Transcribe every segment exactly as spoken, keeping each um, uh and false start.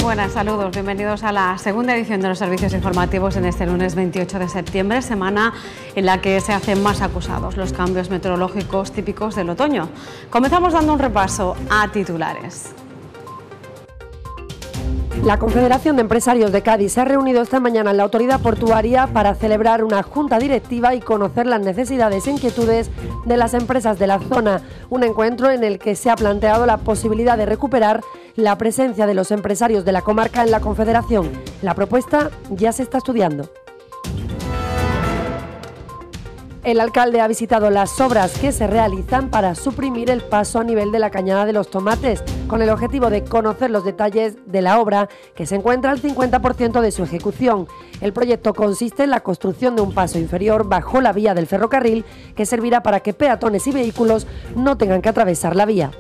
buenas, saludos. Bienvenidos a la segunda edición de los servicios informativos en este lunes veintiocho de septiembre, semana en la que se hacen más acusados los cambios meteorológicos típicos del otoño. Comenzamos dando un repaso a titulares. La Confederación de Empresarios de Cádiz se ha reunido esta mañana en la autoridad portuaria para celebrar una junta directiva y conocer las necesidades e inquietudes de las empresas de la zona. Un encuentro en el que se ha planteado la posibilidad de recuperar la presencia de los empresarios de la comarca en la Confederación. La propuesta ya se está estudiando. El alcalde ha visitado las obras que se realizan para suprimir el paso a nivel de la Cañada de los Tomates, con el objetivo de conocer los detalles de la obra, que se encuentra al cincuenta por ciento de su ejecución. El proyecto consiste en la construcción de un paso inferior bajo la vía del ferrocarril, que servirá para que peatones y vehículos no tengan que atravesar la vía.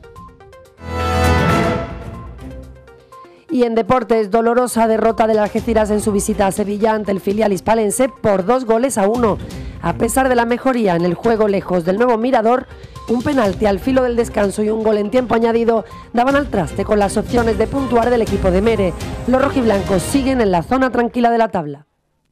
Y en deportes, dolorosa derrota del Algeciras en su visita a Sevilla ante el filial hispalense por dos goles a uno. A pesar de la mejoría en el juego lejos del nuevo Mirador, un penalti al filo del descanso y un gol en tiempo añadido daban al traste con las opciones de puntuar del equipo de Mere. Los rojiblancos siguen en la zona tranquila de la tabla.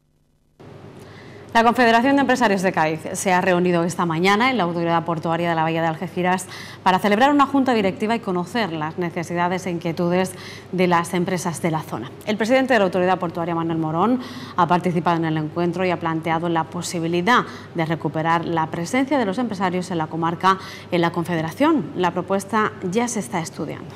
La Confederación de Empresarios de Cádiz se ha reunido esta mañana en la autoridad portuaria de la Bahía de Algeciras para celebrar una junta directiva y conocer las necesidades e inquietudes de las empresas de la zona. El presidente de la autoridad portuaria, Manuel Morón, ha participado en el encuentro y ha planteado la posibilidad de recuperar la presencia de los empresarios en la comarca en la Confederación. La propuesta ya se está estudiando.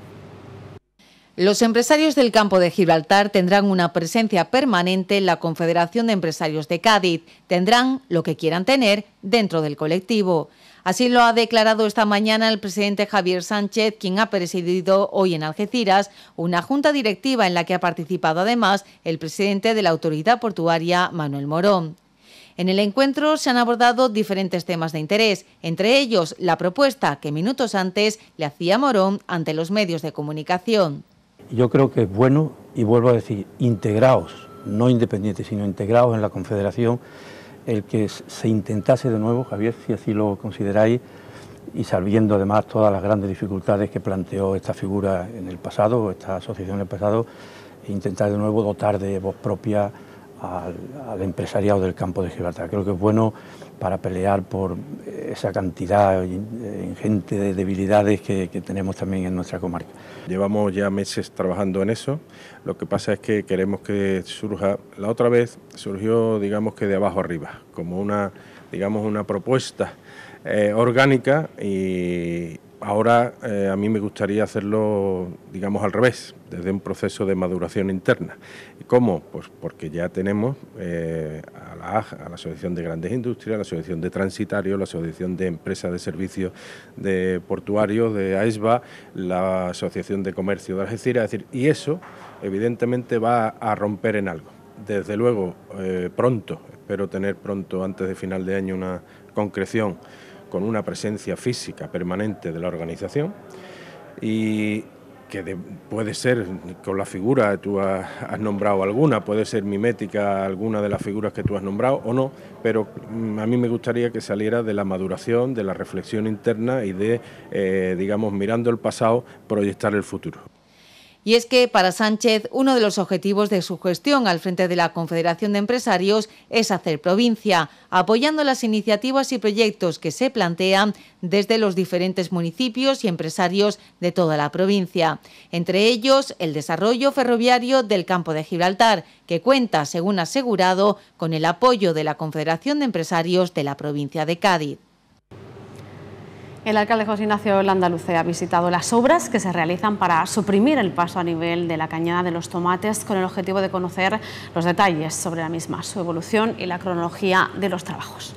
Los empresarios del campo de Gibraltar tendrán una presencia permanente en la Confederación de Empresarios de Cádiz. Tendrán lo que quieran tener dentro del colectivo. Así lo ha declarado esta mañana el presidente Javier Sánchez, quien ha presidido hoy en Algeciras una junta directiva en la que ha participado además el presidente de la autoridad portuaria, Manuel Morón. En el encuentro se han abordado diferentes temas de interés, entre ellos la propuesta que minutos antes le hacía Morón ante los medios de comunicación. Yo creo que es bueno, y vuelvo a decir, integrados, no independientes, sino integrados en la Confederación, el que se intentase de nuevo, Javier, si así lo consideráis, y sabiendo además todas las grandes dificultades que planteó esta figura en el pasado, esta asociación en el pasado, intentar de nuevo dotar de voz propia al, al empresariado del campo de Gibraltar. Creo que es bueno para pelear por esa cantidad ingente de debilidades que, que tenemos también en nuestra comarca. Llevamos ya meses trabajando en eso, lo que pasa es que queremos que surja, la otra vez surgió digamos que de abajo arriba, como una, digamos, una propuesta eh, orgánica, y ahora eh, a mí me gustaría hacerlo digamos al revés, desde un proceso de maduración interna. ¿Y cómo? Pues porque ya tenemos eh, a la A G, a la Asociación de Grandes Industrias, la Asociación de Transitarios, la Asociación de Empresas de Servicios de Portuarios, de AESBA, la Asociación de Comercio de Algeciras, es decir, y eso evidentemente va a romper en algo. Desde luego, eh, pronto, espero tener pronto, antes de final de año, una concreción con una presencia física permanente de la organización, y que de, puede ser con la figura, tú has, has nombrado alguna, puede ser mimética alguna de las figuras que tú has nombrado o no, pero mm, a mí me gustaría que saliera de la maduración, de la reflexión interna y de, eh, digamos, mirando el pasado, proyectar el futuro. Y es que para Sánchez uno de los objetivos de su gestión al frente de la Confederación de Empresarios es hacer provincia, apoyando las iniciativas y proyectos que se plantean desde los diferentes municipios y empresarios de toda la provincia. Entre ellos, el desarrollo ferroviario del campo de Gibraltar, que cuenta, según ha asegurado, con el apoyo de la Confederación de Empresarios de la provincia de Cádiz. El alcalde José Ignacio Landaluce ha visitado las obras que se realizan para suprimir el paso a nivel de la Cañada de los Tomates, con el objetivo de conocer los detalles sobre la misma, su evolución y la cronología de los trabajos.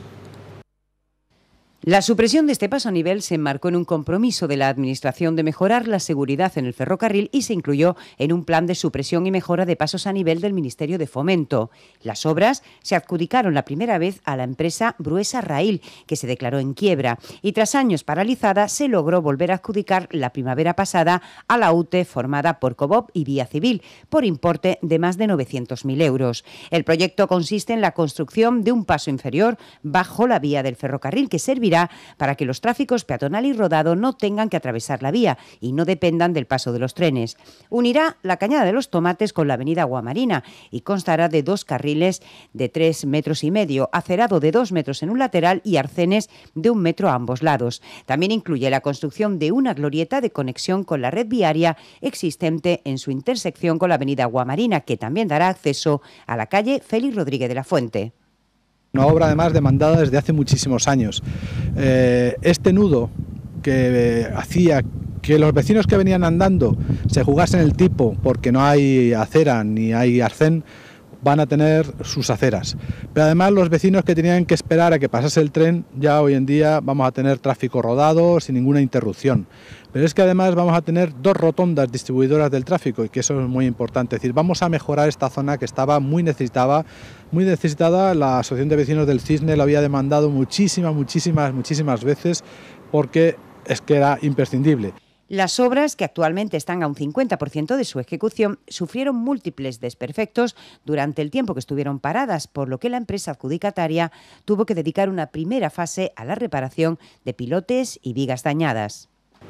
La supresión de este paso a nivel se enmarcó en un compromiso de la Administración de mejorar la seguridad en el ferrocarril y se incluyó en un plan de supresión y mejora de pasos a nivel del Ministerio de Fomento. Las obras se adjudicaron la primera vez a la empresa Bruesa Rail, que se declaró en quiebra, y tras años paralizada se logró volver a adjudicar la primavera pasada a la U T E formada por Cobob y Vía Civil, por importe de más de novecientos mil euros. El proyecto consiste en la construcción de un paso inferior bajo la vía del ferrocarril que servirá servirá para que los tráficos peatonal y rodado no tengan que atravesar la vía y no dependan del paso de los trenes. Unirá la Cañada de los Tomates con la avenida Aguamarina y constará de dos carriles de tres metros y medio, acerado de dos metros en un lateral y arcenes de un metro a ambos lados. También incluye la construcción de una glorieta de conexión con la red viaria existente en su intersección con la avenida Aguamarina, que también dará acceso a la calle Félix Rodríguez de la Fuente. Una obra además demandada desde hace muchísimos años. Eh, este nudo que eh, hacía que los vecinos que venían andando se jugasen el tipo porque no hay acera ni hay arcén, van a tener sus aceras. Pero además los vecinos que tenían que esperar a que pasase el tren, ya hoy en día vamos a tener tráfico rodado sin ninguna interrupción. Pero es que además vamos a tener dos rotondas distribuidoras del tráfico y que eso es muy importante. Es decir, vamos a mejorar esta zona que estaba muy necesitada, muy necesitada. La Asociación de Vecinos del Cisne lo había demandado muchísimas, muchísimas, muchísimas veces porque es que era imprescindible. Las obras, que actualmente están a un cincuenta por ciento de su ejecución, sufrieron múltiples desperfectos durante el tiempo que estuvieron paradas, por lo que la empresa adjudicataria tuvo que dedicar una primera fase a la reparación de pilotes y vigas dañadas.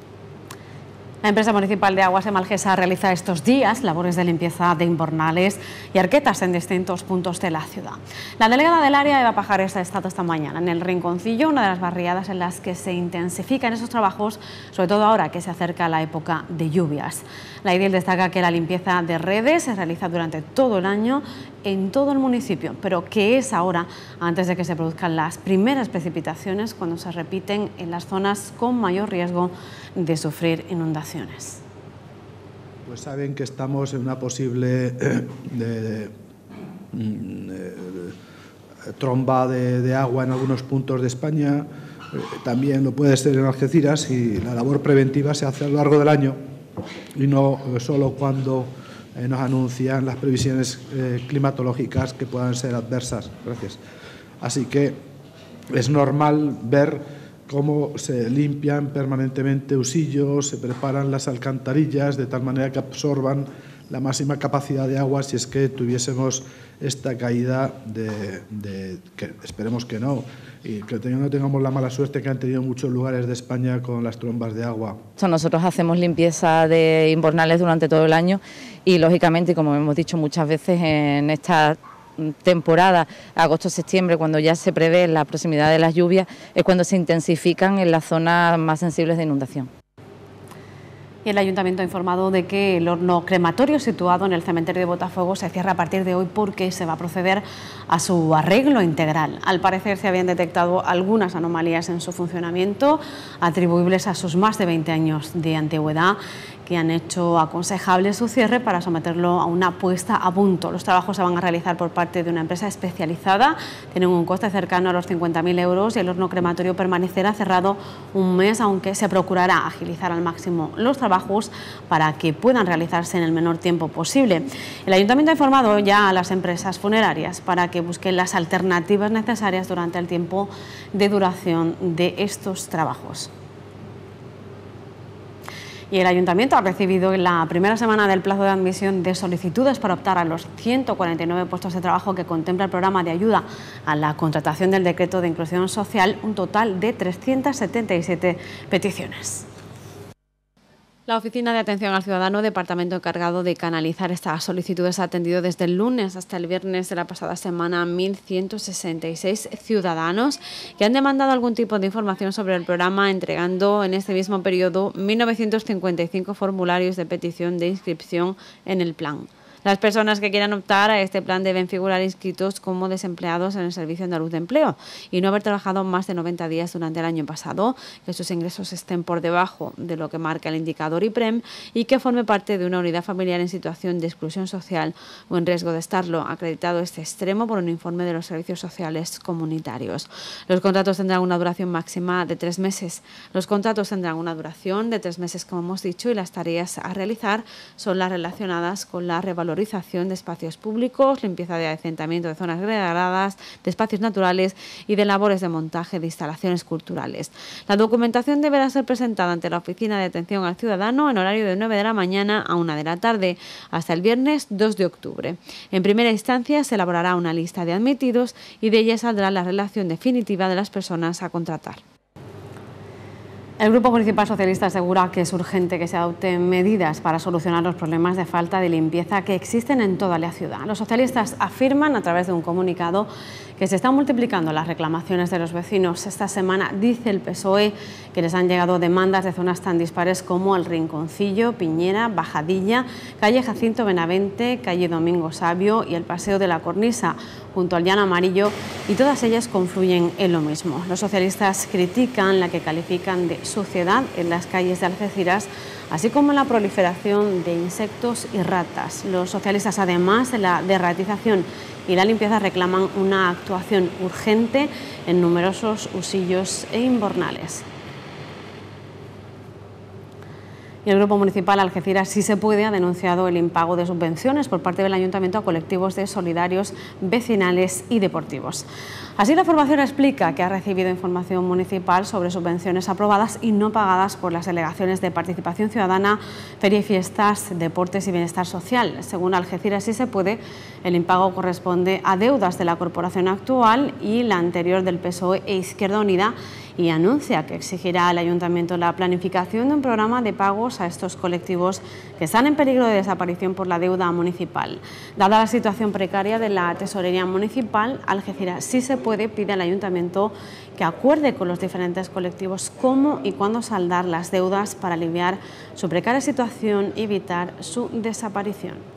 La empresa municipal de Aguas de Malgesa realiza estos días labores de limpieza de invernales y arquetas en distintos puntos de la ciudad. La delegada del área, Eva Pajares, ha estado esta mañana en el Rinconcillo, una de las barriadas en las que se intensifican esos trabajos, sobre todo ahora que se acerca la época de lluvias. La edil destaca que la limpieza de redes se realiza durante todo el año en todo el municipio, pero que es ahora, antes de que se produzcan las primeras precipitaciones, cuando se repiten en las zonas con mayor riesgo de sufrir inundaciones. Pues saben que estamos en una posible eh, de, de, de, tromba de, de agua en algunos puntos de España, eh, también lo puede ser en Algeciras, y la labor preventiva se hace a lo largo del año y no solo cuando eh, nos anuncian las previsiones eh, climatológicas que puedan ser adversas. Gracias. Así que es normal ver cómo se limpian permanentemente usillos, se preparan las alcantarillas de tal manera que absorban la máxima capacidad de agua si es que tuviésemos esta caída de, de que esperemos que no, y que no tengamos la mala suerte que han tenido muchos lugares de España con las trombas de agua. Nosotros hacemos limpieza de invernales durante todo el año y, lógicamente, como hemos dicho muchas veces, en esta temporada, agosto-septiembre, cuando ya se prevé la proximidad de las lluvias, es cuando se intensifican en las zonas más sensibles de inundación. Y el Ayuntamiento ha informado de que el horno crematorio situado en el cementerio de Botafuego se cierra a partir de hoy porque se va a proceder a su arreglo integral. Al parecer se habían detectado algunas anomalías en su funcionamiento atribuibles a sus más de veinte años de antigüedad, que han hecho aconsejable su cierre para someterlo a una puesta a punto. Los trabajos se van a realizar por parte de una empresa especializada, tienen un coste cercano a los cincuenta mil euros y el horno crematorio permanecerá cerrado un mes, aunque se procurará agilizar al máximo los trabajos para que puedan realizarse en el menor tiempo posible. El Ayuntamiento ha informado ya a las empresas funerarias para que busquen las alternativas necesarias durante el tiempo de duración de estos trabajos. Y el Ayuntamiento ha recibido en la primera semana del plazo de admisión de solicitudes para optar a los ciento cuarenta y nueve puestos de trabajo que contempla el programa de ayuda a la contratación del decreto de inclusión social, un total de trescientas setenta y siete peticiones. La Oficina de Atención al Ciudadano, departamento encargado de canalizar estas solicitudes, ha atendido desde el lunes hasta el viernes de la pasada semana a mil ciento sesenta y seis ciudadanos que han demandado algún tipo de información sobre el programa, entregando en este mismo periodo mil novecientos cincuenta y cinco formularios de petición de inscripción en el plan. Las personas que quieran optar a este plan deben figurar inscritos como desempleados en el Servicio Andaluz de Empleo y no haber trabajado más de noventa días durante el año pasado, que sus ingresos estén por debajo de lo que marca el indicador IPREM y que forme parte de una unidad familiar en situación de exclusión social o en riesgo de estarlo, acreditado este extremo por un informe de los servicios sociales comunitarios. Los contratos tendrán una duración máxima de tres meses. Los contratos tendrán una duración de tres meses, como hemos dicho, y las tareas a realizar son las relacionadas con la revalorización de espacios públicos, limpieza de asentamiento de zonas degradadas, de espacios naturales y de labores de montaje de instalaciones culturales. La documentación deberá ser presentada ante la Oficina de Atención al Ciudadano en horario de nueve de la mañana a una de la tarde hasta el viernes dos de octubre. En primera instancia se elaborará una lista de admitidos y de ella saldrá la relación definitiva de las personas a contratar. El Grupo Municipal Socialista asegura que es urgente que se adopten medidas para solucionar los problemas de falta de limpieza que existen en toda la ciudad. Los socialistas afirman a través de un comunicado que se están multiplicando las reclamaciones de los vecinos. Esta semana dice el P S O E que les han llegado demandas de zonas tan dispares como el Rinconcillo, Piñera, Bajadilla, calle Jacinto Benavente, calle Domingo Sabio y el Paseo de la Cornisa, junto al Llano Amarillo, y todas ellas confluyen en lo mismo. Los socialistas critican la que califican de suciedad en las calles de Algeciras, así como la proliferación de insectos y ratas. Los socialistas, además de la derratización y la limpieza, reclaman una actuación urgente en numerosos husillos e invernales. Y el Grupo Municipal Algeciras Sí se Puede ha denunciado el impago de subvenciones por parte del Ayuntamiento a colectivos de solidarios vecinales y deportivos. Así, la formación explica que ha recibido información municipal sobre subvenciones aprobadas y no pagadas por las delegaciones de Participación Ciudadana, Feria y Fiestas, Deportes y Bienestar Social. Según Algeciras Sí se Puede, el impago corresponde a deudas de la corporación actual y la anterior del P S O E e Izquierda Unida, y anuncia que exigirá al Ayuntamiento la planificación de un programa de pagos a estos colectivos que están en peligro de desaparición por la deuda municipal. Dada la situación precaria de la tesorería municipal, Algeciras Sí se Puede pide al Ayuntamiento que acuerde con los diferentes colectivos cómo y cuándo saldar las deudas para aliviar su precaria situación y evitar su desaparición.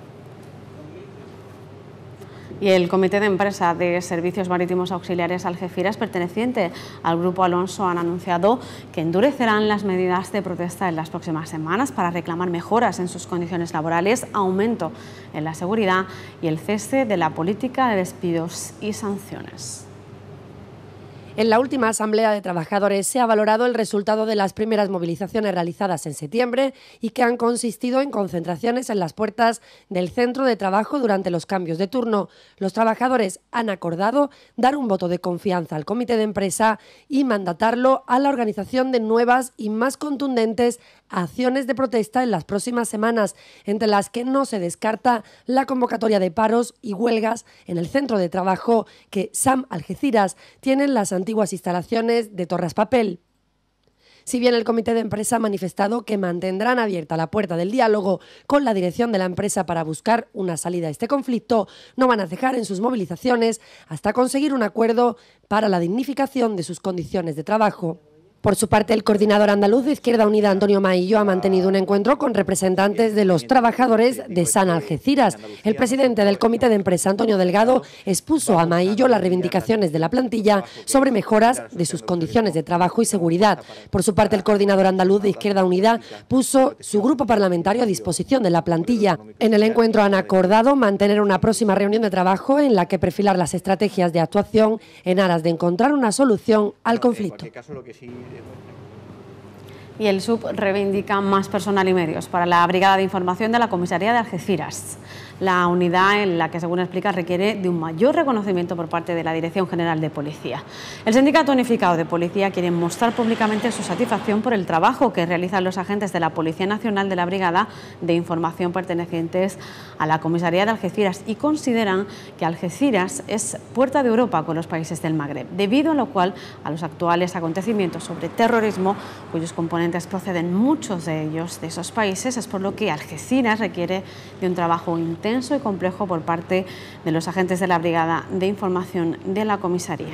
Y el Comité de Empresa de Servicios Marítimos Auxiliares Algeciras, perteneciente al Grupo Alonso, han anunciado que endurecerán las medidas de protesta en las próximas semanas para reclamar mejoras en sus condiciones laborales, aumento en la seguridad y el cese de la política de despidos y sanciones. En la última Asamblea de Trabajadores se ha valorado el resultado de las primeras movilizaciones realizadas en septiembre y que han consistido en concentraciones en las puertas del centro de trabajo durante los cambios de turno. Los trabajadores han acordado dar un voto de confianza al Comité de Empresa y mandatarlo a la organización de nuevas y más contundentes acciones de protesta en las próximas semanas, entre las que no se descarta la convocatoria de paros y huelgas en el centro de trabajo que S A M Algeciras tiene en las antiguas instalaciones de Torras Papel. Si bien el Comité de Empresa ha manifestado que mantendrán abierta la puerta del diálogo con la dirección de la empresa para buscar una salida a este conflicto, no van a cejar en sus movilizaciones hasta conseguir un acuerdo para la dignificación de sus condiciones de trabajo. Por su parte, el coordinador andaluz de Izquierda Unida, Antonio Maillo, ha mantenido un encuentro con representantes de los trabajadores de S A M Algeciras. El presidente del Comité de Empresa, Antonio Delgado, expuso a Maillo las reivindicaciones de la plantilla sobre mejoras de sus condiciones de trabajo y seguridad. Por su parte, el coordinador andaluz de Izquierda Unida puso su grupo parlamentario a disposición de la plantilla. En el encuentro han acordado mantener una próxima reunión de trabajo en la que perfilar las estrategias de actuación en aras de encontrar una solución al conflicto. Y el S U B reivindica más personal y medios para la Brigada de Información de la Comisaría de Algeciras. La unidad, en la que, según explica, requiere de un mayor reconocimiento por parte de la Dirección General de Policía. El Sindicato Unificado de Policía quiere mostrar públicamente su satisfacción por el trabajo que realizan los agentes de la Policía Nacional de la Brigada de Información pertenecientes a la Comisaría de Algeciras y consideran que Algeciras es puerta de Europa con los países del Magreb, debido a lo cual a los actuales acontecimientos sobre terrorismo, cuyos componentes proceden muchos de ellos de esos países, es por lo que Algeciras requiere de un trabajo intenso y complejo por parte de los agentes de la Brigada de Información de la Comisaría.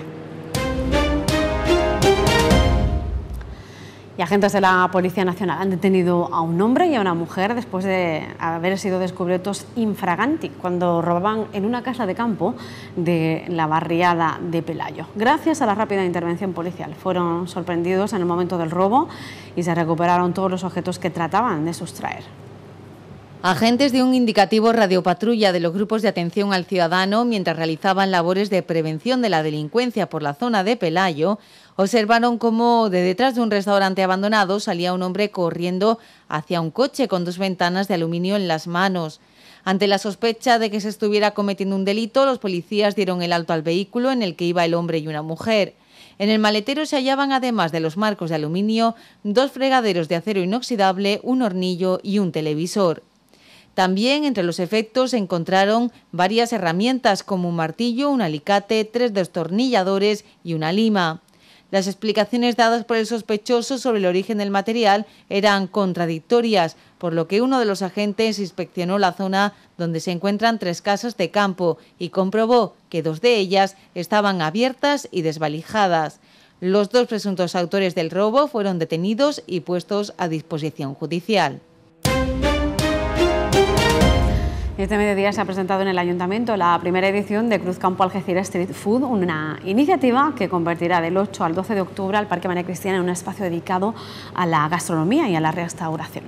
Y agentes de la Policía Nacional han detenido a un hombre y a una mujer después de haber sido descubiertos infraganti cuando robaban en una casa de campo de la barriada de Pelayo. Gracias a la rápida intervención policial fueron sorprendidos en el momento del robo y se recuperaron todos los objetos que trataban de sustraer. Agentes de un indicativo radiopatrulla de los grupos de atención al ciudadano, mientras realizaban labores de prevención de la delincuencia por la zona de Pelayo, observaron cómo de detrás de un restaurante abandonado salía un hombre corriendo hacia un coche con dos ventanas de aluminio en las manos. Ante la sospecha de que se estuviera cometiendo un delito, los policías dieron el alto al vehículo en el que iba el hombre y una mujer. En el maletero se hallaban, además de los marcos de aluminio, dos fregaderos de acero inoxidable, un hornillo y un televisor. También entre los efectos se encontraron varias herramientas como un martillo, un alicate, tres destornilladores y una lima. Las explicaciones dadas por el sospechoso sobre el origen del material eran contradictorias, por lo que uno de los agentes inspeccionó la zona donde se encuentran tres casas de campo y comprobó que dos de ellas estaban abiertas y desvalijadas. Los dos presuntos autores del robo fueron detenidos y puestos a disposición judicial. Este mediodía se ha presentado en el Ayuntamiento la primera edición de Cruzcampo Algeciras Street Food, una iniciativa que convertirá del ocho al doce de octubre al Parque María Cristina en un espacio dedicado a la gastronomía y a la restauración.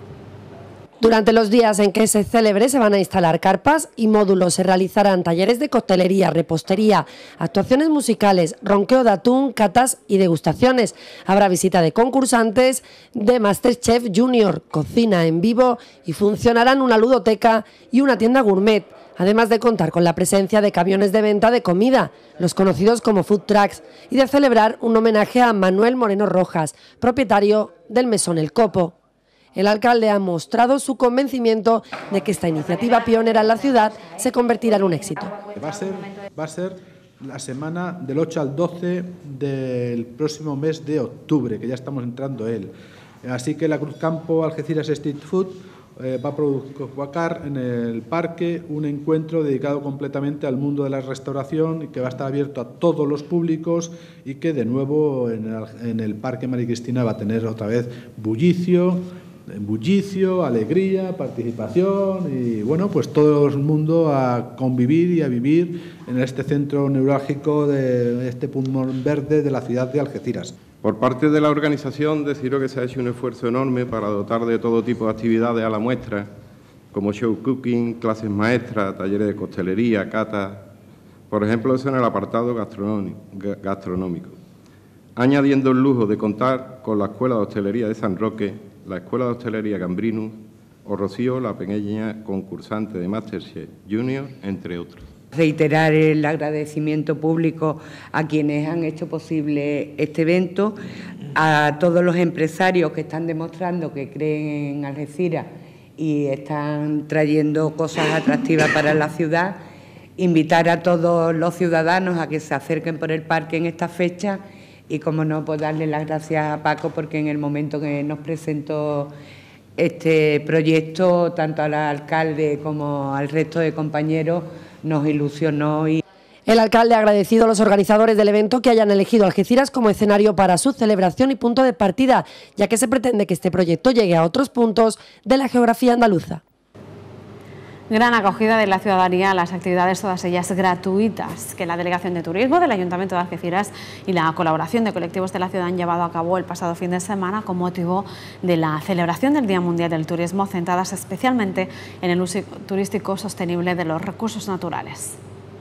Durante los días en que se celebre se van a instalar carpas y módulos, se realizarán talleres de coctelería, repostería, actuaciones musicales, ronqueo de atún, catas y degustaciones. Habrá visita de concursantes de MasterChef Junior, cocina en vivo y funcionarán una ludoteca y una tienda gourmet, además de contar con la presencia de camiones de venta de comida, los conocidos como food trucks, y de celebrar un homenaje a Manuel Moreno Rojas, propietario del Mesón El Copo. El alcalde ha mostrado su convencimiento de que esta iniciativa pionera en la ciudad se convertirá en un éxito. Va a ser, va a ser la semana del ocho al doce del próximo mes de octubre, que ya estamos entrando él. Así que la Cruzcampo Algeciras Street Food eh, va a provocar en el parque un encuentro dedicado completamente al mundo de la restauración y que va a estar abierto a todos los públicos y que de nuevo en el, en el Parque María Cristina va a tener otra vez bullicio, bullicio, alegría, participación y bueno, pues todo el mundo a convivir y a vivir en este centro neurálgico de este pulmón verde de la ciudad de Algeciras. Por parte de la organización, deciros que se ha hecho un esfuerzo enorme para dotar de todo tipo de actividades a la muestra, como show cooking, clases maestras, talleres de coctelería, catas, por ejemplo, eso en el apartado gastronómico, añadiendo el lujo de contar con la Escuela de Hostelería de San Roque, la Escuela de Hostelería Gambrinus o Rocío, la pequeña concursante de MasterChef Junior, entre otros. Reiterar el agradecimiento público a quienes han hecho posible este evento, a todos los empresarios que están demostrando que creen en Algeciras y están trayendo cosas atractivas para la ciudad, invitar a todos los ciudadanos a que se acerquen por el parque en esta fecha. Y, como no, pues darle las gracias a Paco porque en el momento que nos presentó este proyecto, tanto al alcalde como al resto de compañeros, nos ilusionó. Y... El alcalde ha agradecido a los organizadores del evento que hayan elegido Algeciras como escenario para su celebración y punto de partida, ya que se pretende que este proyecto llegue a otros puntos de la geografía andaluza. Gran acogida de la ciudadanía a las actividades, todas ellas gratuitas, que la Delegación de Turismo del Ayuntamiento de Algeciras y la colaboración de colectivos de la ciudad han llevado a cabo el pasado fin de semana con motivo de la celebración del Día Mundial del Turismo, centradas especialmente en el uso turístico sostenible de los recursos naturales.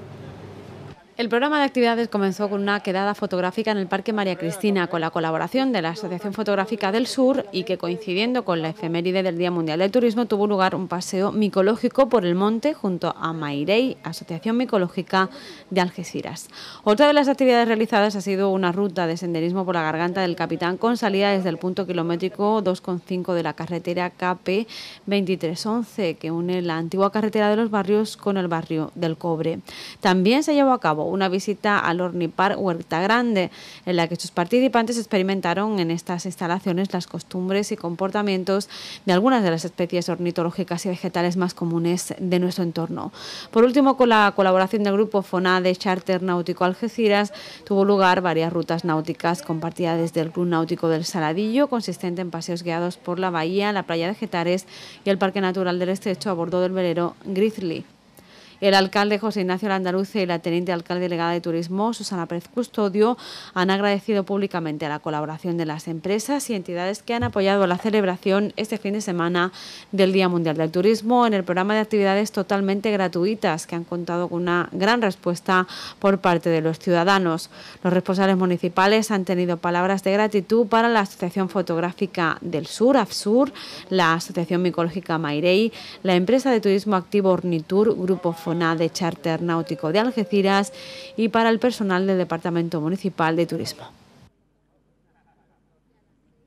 El programa de actividades comenzó con una quedada fotográfica en el Parque María Cristina con la colaboración de la Asociación Fotográfica del Sur y que, coincidiendo con la efeméride del Día Mundial del Turismo, tuvo lugar un paseo micológico por el monte junto a Mairey, Asociación Micológica de Algeciras. Otra de las actividades realizadas ha sido una ruta de senderismo por la Garganta del Capitán con salida desde el punto kilométrico dos coma cinco de la carretera K P veintitrés once que une la antigua carretera de los Barrios con el barrio del Cobre. También se llevó a cabo una visita al Ornipar Huerta Grande, en la que sus participantes experimentaron en estas instalaciones las costumbres y comportamientos de algunas de las especies ornitológicas y vegetales más comunes de nuestro entorno. Por último, con la colaboración del grupo FONADE Charter Náutico Algeciras, tuvo lugar varias rutas náuticas compartidas desde el Club Náutico del Saladillo, consistente en paseos guiados por la bahía, la playa de Getares y el Parque Natural del Estrecho a bordo del velero Grizzly. El alcalde José Ignacio Landaluce y la teniente alcalde delegada de Turismo, Susana Pérez Custodio, han agradecido públicamente a la colaboración de las empresas y entidades que han apoyado la celebración este fin de semana del Día Mundial del Turismo en el programa de actividades totalmente gratuitas que han contado con una gran respuesta por parte de los ciudadanos. Los responsables municipales han tenido palabras de gratitud para la Asociación Fotográfica del Sur, AFSUR, la Asociación Micológica Mairey, la empresa de turismo activo Ornitur, Grupo FONADE de Charter Náutico de Algeciras y para el personal del Departamento Municipal de Turismo.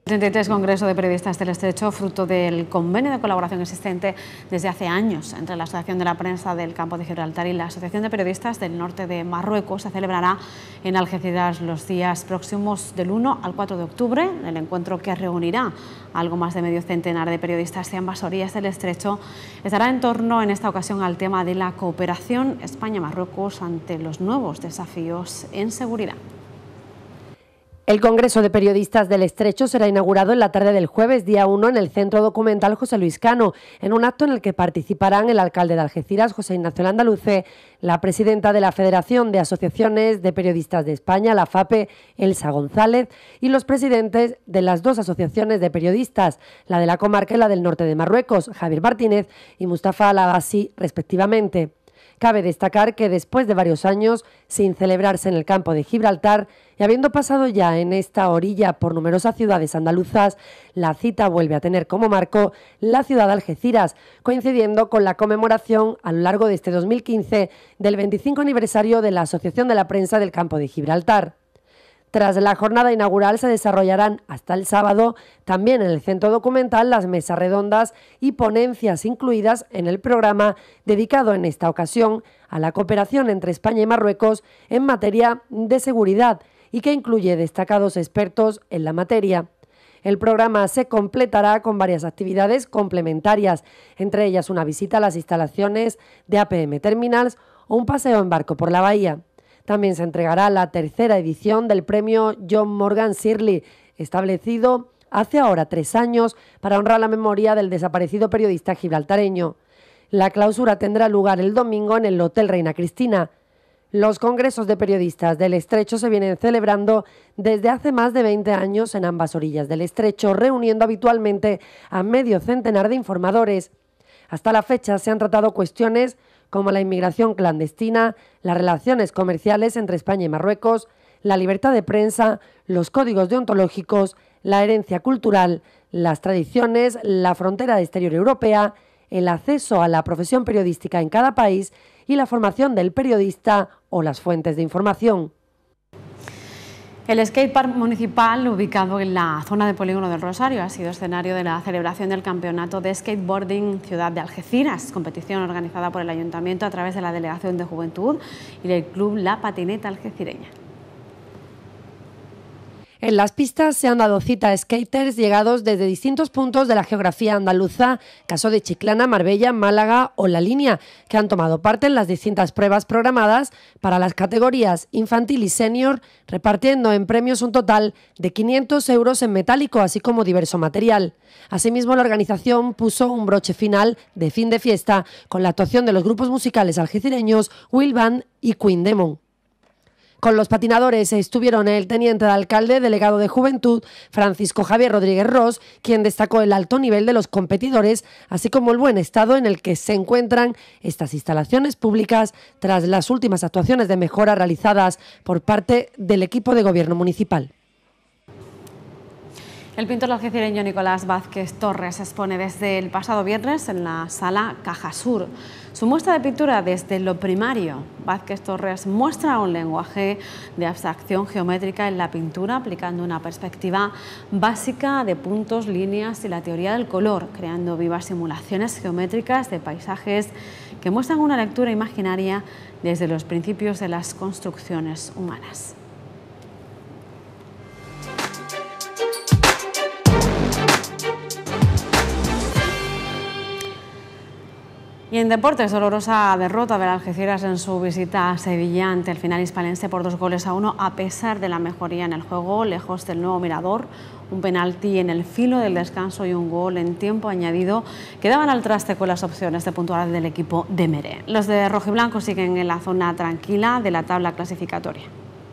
El treinta y tres Congreso de Periodistas del Estrecho, fruto del convenio de colaboración existente desde hace años entre la Asociación de la Prensa del Campo de Gibraltar y la Asociación de Periodistas del Norte de Marruecos, se celebrará en Algeciras los días próximos del uno al cuatro de octubre. El encuentro, que reunirá a algo más de medio centenar de periodistas de ambas orillas del Estrecho, estará en torno en esta ocasión al tema de la cooperación España-Marruecos ante los nuevos desafíos en seguridad. El Congreso de Periodistas del Estrecho será inaugurado en la tarde del jueves, día uno, en el Centro Documental José Luis Cano, en un acto en el que participarán el alcalde de Algeciras, José Ignacio Landaluce, la presidenta de la Federación de Asociaciones de Periodistas de España, la FAPE, Elsa González, y los presidentes de las dos asociaciones de periodistas, la de la comarca y la del norte de Marruecos, Javier Martínez y Mustafa Al-Agassi, respectivamente. Cabe destacar que después de varios años sin celebrarse en el campo de Gibraltar y habiendo pasado ya en esta orilla por numerosas ciudades andaluzas, la cita vuelve a tener como marco la ciudad de Algeciras, coincidiendo con la conmemoración a lo largo de este dos mil quince del veinticinco aniversario de la Asociación de la Prensa del Campo de Gibraltar. Tras la jornada inaugural se desarrollarán hasta el sábado también en el Centro Documental las mesas redondas y ponencias incluidas en el programa dedicado en esta ocasión a la cooperación entre España y Marruecos en materia de seguridad y que incluye destacados expertos en la materia. El programa se completará con varias actividades complementarias, entre ellas una visita a las instalaciones de A P M Terminals o un paseo en barco por la bahía. También se entregará la tercera edición del premio John Morgan Searle, establecido hace ahora tres años para honrar la memoria del desaparecido periodista gibraltareño. La clausura tendrá lugar el domingo en el Hotel Reina Cristina. Los congresos de periodistas del Estrecho se vienen celebrando desde hace más de veinte años en ambas orillas del Estrecho, reuniendo habitualmente a medio centenar de informadores. Hasta la fecha se han tratado cuestiones como la inmigración clandestina, las relaciones comerciales entre España y Marruecos, la libertad de prensa, los códigos deontológicos, la herencia cultural, las tradiciones, la frontera exterior europea, el acceso a la profesión periodística en cada país y la formación del periodista o las fuentes de información. El skatepark municipal, ubicado en la zona de Polígono del Rosario, ha sido escenario de la celebración del Campeonato de Skateboarding Ciudad de Algeciras, competición organizada por el Ayuntamiento a través de la Delegación de Juventud y del Club La Patineta Algecireña. En las pistas se han dado cita a skaters llegados desde distintos puntos de la geografía andaluza, caso de Chiclana, Marbella, Málaga o La Línea, que han tomado parte en las distintas pruebas programadas para las categorías infantil y senior, repartiendo en premios un total de quinientos euros en metálico, así como diverso material. Asimismo, la organización puso un broche final de fin de fiesta con la actuación de los grupos musicales algecireños Will Band y Queen Demon. Con los patinadores estuvieron el teniente de alcalde, delegado de Juventud, Francisco Javier Rodríguez Ros, quien destacó el alto nivel de los competidores, así como el buen estado en el que se encuentran estas instalaciones públicas tras las últimas actuaciones de mejora realizadas por parte del equipo de gobierno municipal. El pintor algecireño Nicolás Vázquez Torres expone desde el pasado viernes en la Sala Caja Sur. Su muestra de pintura desde lo primario. Vázquez Torres muestra un lenguaje de abstracción geométrica en la pintura, aplicando una perspectiva básica de puntos, líneas y la teoría del color, creando vivas simulaciones geométricas de paisajes que muestran una lectura imaginaria desde los principios de las construcciones humanas. Y en deportes, dolorosa derrota del Algeciras en su visita a Sevilla ante el final hispalense por dos goles a uno, a pesar de la mejoría en el juego, lejos del nuevo mirador, un penalti en el filo del descanso y un gol en tiempo añadido que daban al traste con las opciones de puntuar del equipo de Meré. Los de rojiblanco siguen en la zona tranquila de la tabla clasificatoria.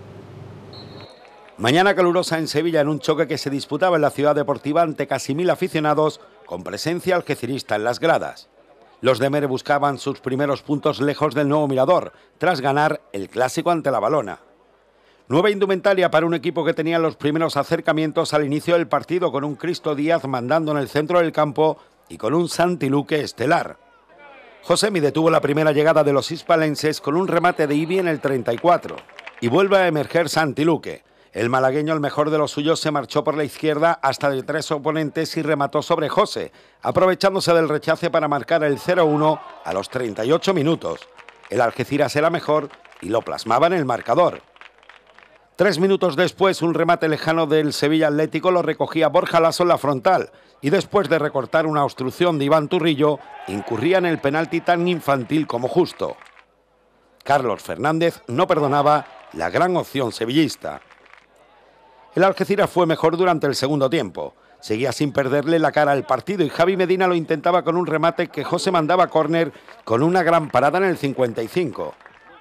Mañana calurosa en Sevilla en un choque que se disputaba en la ciudad deportiva ante casi mil aficionados con presencia algecirista en las gradas. Los de Mere buscaban sus primeros puntos lejos del nuevo mirador, tras ganar el clásico ante la Valona. Nueva indumentaria para un equipo que tenía los primeros acercamientos al inicio del partido, con un Cristo Díaz mandando en el centro del campo y con un Santi Luque estelar. Josemi detuvo la primera llegada de los hispalenses con un remate de Ibi en el treinta y cuatro y vuelve a emerger Santi Luque. El malagueño, el mejor de los suyos, se marchó por la izquierda hasta de tres oponentes y remató sobre José, aprovechándose del rechace para marcar el cero uno a los treinta y ocho minutos. El Algeciras era mejor y lo plasmaba en el marcador. Tres minutos después, un remate lejano del Sevilla Atlético lo recogía Borja Lasso en la frontal y después de recortar una obstrucción de Iván Turrillo, incurría en el penalti tan infantil como justo. Carlos Fernández no perdonaba la gran opción sevillista. El Algeciras fue mejor durante el segundo tiempo. Seguía sin perderle la cara al partido y Javi Medina lo intentaba con un remate que José mandaba a córner con una gran parada en el cincuenta y cinco.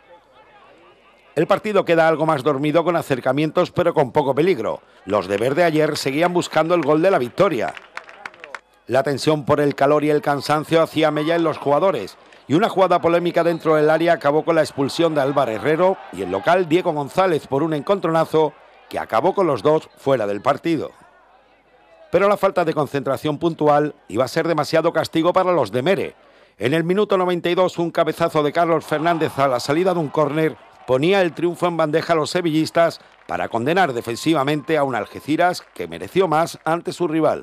El partido queda algo más dormido con acercamientos pero con poco peligro. Los de verde ayer seguían buscando el gol de la victoria. La tensión por el calor y el cansancio hacía mella en los jugadores y una jugada polémica dentro del área acabó con la expulsión de Álvaro Herrero y el local Diego González por un encontronazo que acabó con los dos fuera del partido. Pero la falta de concentración puntual iba a ser demasiado castigo para los de Mere. En el minuto noventa y dos, un cabezazo de Carlos Fernández a la salida de un córner ponía el triunfo en bandeja a los sevillistas para condenar defensivamente a un Algeciras que mereció más ante su rival.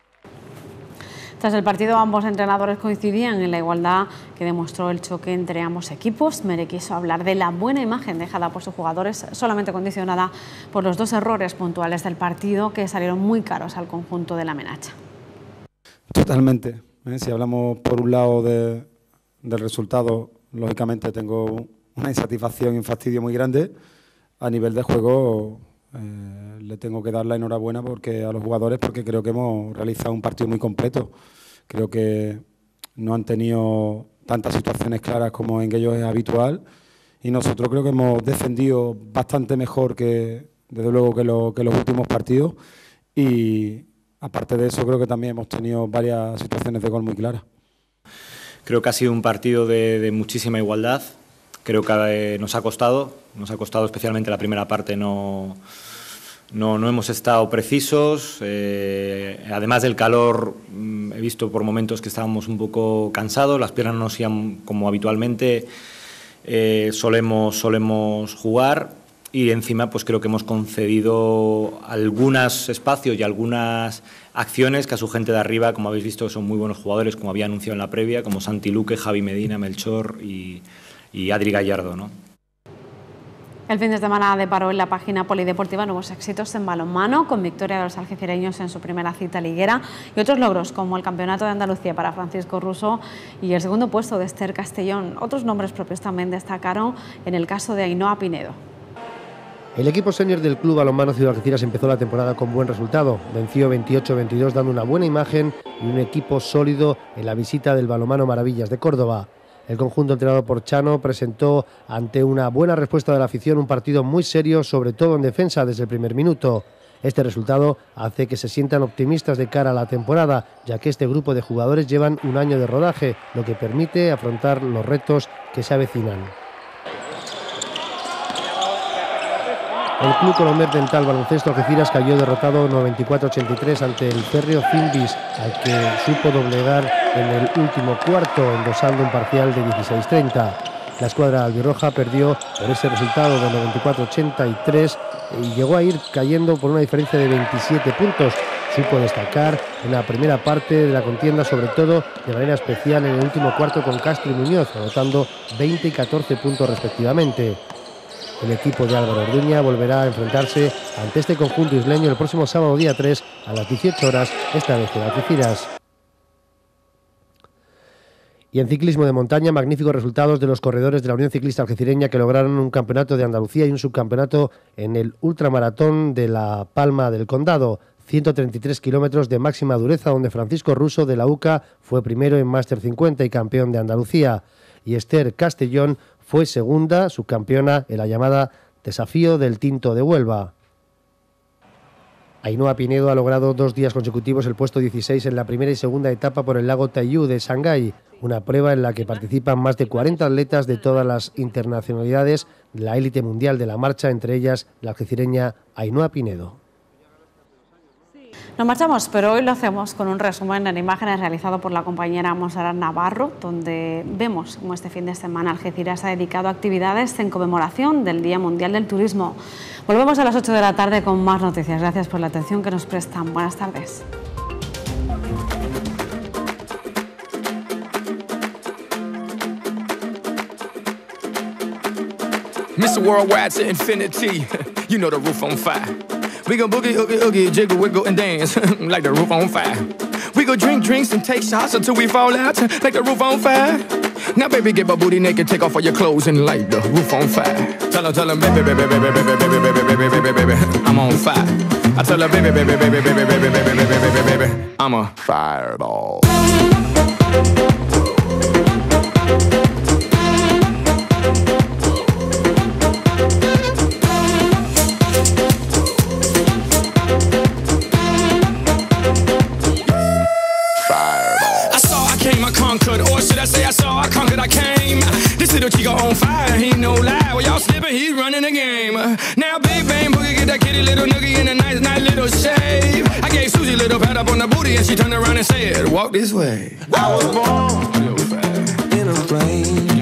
Tras el partido, ambos entrenadores coincidían en la igualdad que demostró el choque entre ambos equipos. Mere quiso hablar de la buena imagen dejada por sus jugadores, solamente condicionada por los dos errores puntuales del partido que salieron muy caros al conjunto de la Menacha. Totalmente. ¿eh? Si hablamos por un lado de, del resultado, lógicamente tengo una insatisfacción y un fastidio muy grande. A nivel de juego, eh, le tengo que dar la enhorabuena porque a los jugadores porque creo que hemos realizado un partido muy completo. Creo que no han tenido tantas situaciones claras como en ellos es habitual y nosotros creo que hemos defendido bastante mejor que, desde luego, que, lo, que los últimos partidos y aparte de eso creo que también hemos tenido varias situaciones de gol muy claras. Creo que ha sido un partido de, de muchísima igualdad. Creo que eh, nos ha costado, nos ha costado especialmente la primera parte, no, no, no hemos estado precisos. Eh, además del calor, he visto por momentos que estábamos un poco cansados, las piernas no hacían como habitualmente eh, solemos, solemos jugar y encima pues creo que hemos concedido algunos espacios y algunas acciones que a su gente de arriba, como habéis visto, son muy buenos jugadores, como había anunciado en la previa, como Santi Luque, Javi Medina, Melchor y... y Adri Gallardo, ¿no? El fin de semana deparó en la página polideportiva nuevos éxitos en balonmano, con victoria de los algecireños en su primera cita liguera y otros logros como el Campeonato de Andalucía para Francisco Russo y el segundo puesto de Esther Castellón. Otros nombres propios también destacaron en el caso de Ainhoa Pinedo. El equipo senior del Club Balonmano Ciudad Algeciras empezó la temporada con buen resultado. Venció veintiocho a veintidós dando una buena imagen y un equipo sólido en la visita del Balonmano Maravillas de Córdoba. El conjunto entrenado por Chano presentó ante una buena respuesta de la afición un partido muy serio, sobre todo en defensa desde el primer minuto. Este resultado hace que se sientan optimistas de cara a la temporada, ya que este grupo de jugadores llevan un año de rodaje, lo que permite afrontar los retos que se avecinan. El Club Colomer Dental Baloncesto Algeciras cayó derrotado noventa y cuatro a ochenta y tres ante el férreo Fimbis, al que supo doblegar en el último cuarto, endosando un parcial de dieciséis treinta. La escuadra albirroja perdió por ese resultado de noventa y cuatro a ochenta y tres y llegó a ir cayendo por una diferencia de veintisiete puntos. Supo destacar en la primera parte de la contienda, sobre todo de manera especial en el último cuarto con Castro y Muñoz, anotando veinte y catorce puntos respectivamente. El equipo de Álvaro Orduña volverá a enfrentarse ante este conjunto isleño el próximo sábado día tres a las dieciocho horas, esta vez en Algeciras. Y en ciclismo de montaña, magníficos resultados de los corredores de la Unión Ciclista Algecireña que lograron un campeonato de Andalucía y un subcampeonato en el ultramaratón de La Palma del Condado. ciento treinta y tres kilómetros de máxima dureza, donde Francisco Russo de la U C A fue primero en Máster cincuenta y campeón de Andalucía. Y Esther Castellón fue segunda, subcampeona en la llamada Desafío del Tinto de Huelva. Ainhoa Pinedo ha logrado dos días consecutivos el puesto dieciséis en la primera y segunda etapa por el lago Taiyú de Shanghái, una prueba en la que participan más de cuarenta atletas de todas las internacionalidades de la élite mundial de la marcha, entre ellas la algecireña Ainhoa Pinedo. Nos marchamos, pero hoy lo hacemos con un resumen en imágenes realizado por la compañera Montserrat Navarro, donde vemos cómo este fin de semana Algeciras ha dedicado actividades en conmemoración del Día Mundial del Turismo. Volvemos a las ocho de la tarde con más noticias. Gracias por la atención que nos prestan. Buenas tardes. Mister Worldwide to infinity, you know the roof on fire. We go boogie, oogie, oogie, jiggle, wiggle, and dance like the roof on fire. We go drink drinks and take shots until we fall out like the roof on fire. Now baby, get my booty naked, take off all your clothes and light the roof on fire. Tell 'em, tell 'em, baby, baby, baby, baby, baby, baby, baby, baby, baby, baby, I'm on fire. I tell her, baby, baby, baby, baby, baby, baby, baby, baby, baby, baby, I'm a fireball. Or should I say I saw, I conquered, I came. This little chico on fire, he no lie. Well, y'all slipping, he's running the game. Now big bang boogie, get that kitty little noogie in a nice, nice little shave. I gave Susie a little pat up on the booty and she turned around and said, walk this way. I was born in a plane.